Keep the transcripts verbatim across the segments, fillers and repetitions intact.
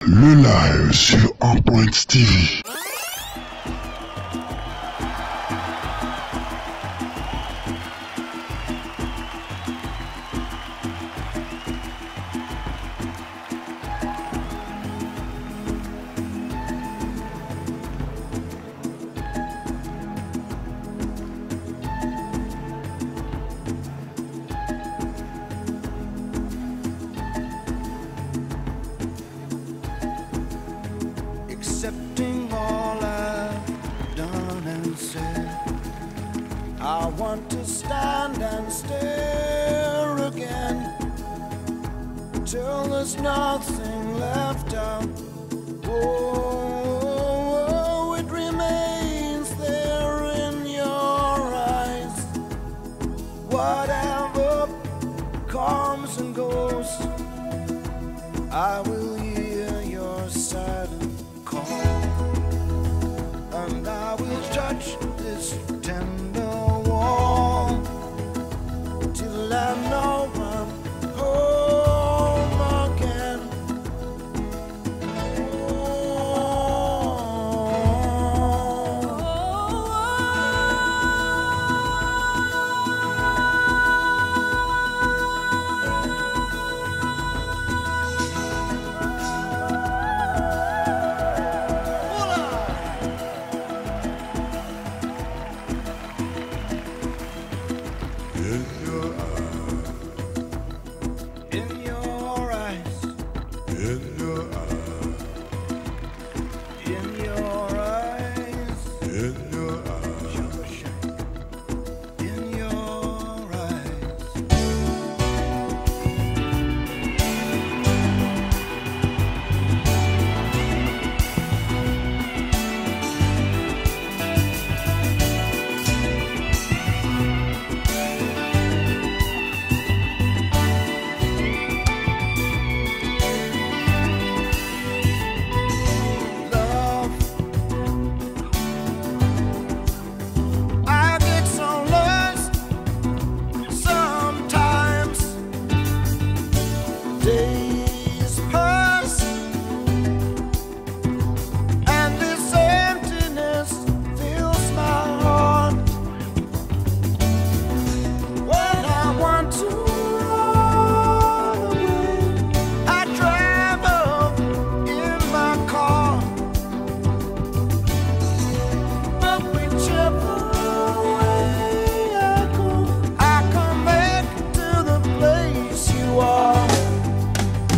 Le live sur un point T V. Accepting all I've done and said, I want to stand and stare again till there's nothing left out. Oh, it remains there in your eyes. Whatever comes and goes, I will hear your silence call, and I will touch this tender wall till I know I'm home again. In your eyes, in your eyes, in your eyes, in your eyes, in your eyes. Days pass, and this emptiness fills my heart. When I want to run away, I drive up in my car. But whichever way I go, I come back to the place you are.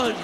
Lord.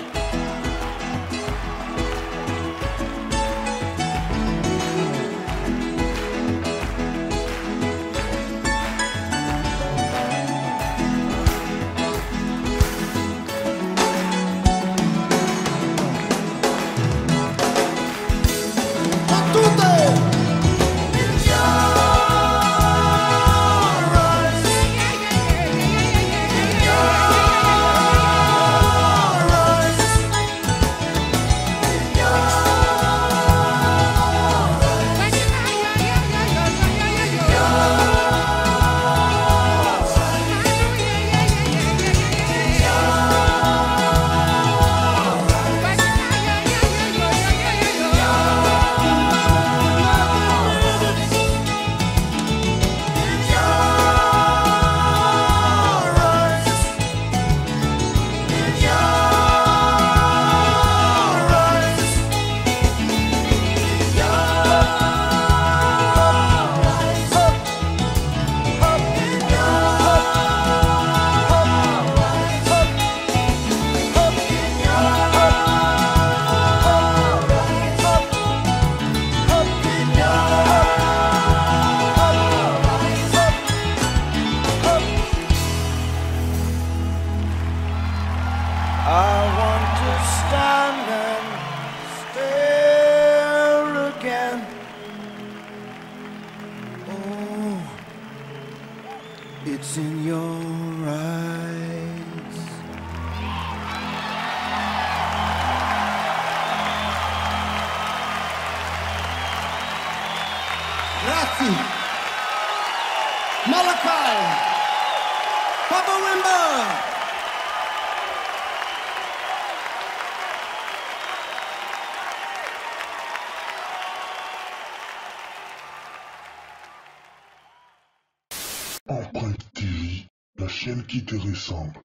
I want to stand and stare again. Oh, it's in your eyes. Grazie. Malachi. Papa Wimba. Empreinte T V, la chaîne qui te ressemble.